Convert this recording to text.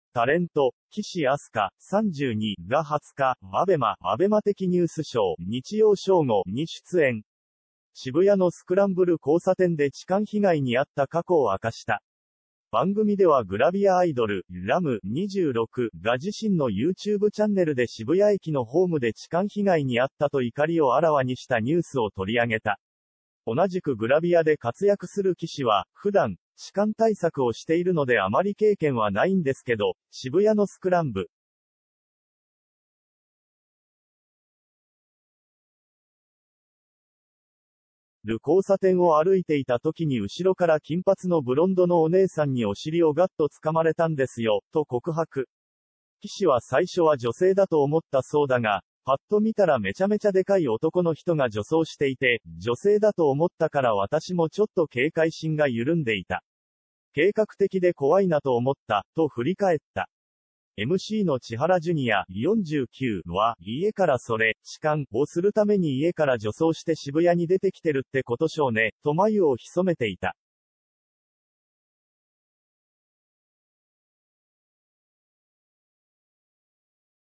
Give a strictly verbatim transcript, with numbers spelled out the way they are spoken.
タレント、岸明日香、さんじゅうにがはつか、アベマ、アベマ的ニュースショー、日曜正午に出演。渋谷のスクランブル交差点で痴漢被害に遭った過去を明かした。番組ではグラビアアイドル、ラムにじゅうろくが自身の YouTube チャンネルで渋谷駅のホームで痴漢被害に遭ったと怒りをあらわにしたニュースを取り上げた。同じくグラビアで活躍する岸は、普段、痴漢対策をしているのであまり経験はないんですけど、渋谷のスクランブル交差点を歩いていた時に後ろから金髪のブロンドのお姉さんにお尻をガッと掴まれたんですよ、と告白。岸は最初は女性だと思ったそうだが、パッと見たらめちゃめちゃでかい男の人が女装していて、女性だと思ったから私もちょっと警戒心が緩んでいた。計画的で怖いなと思った、と振り返った。エムシー の千原ジュニア、よんじゅうきゅうは、家からそれ、痴漢をするために家から女装して渋谷に出てきてるってことしょうね、と眉を潜めていた。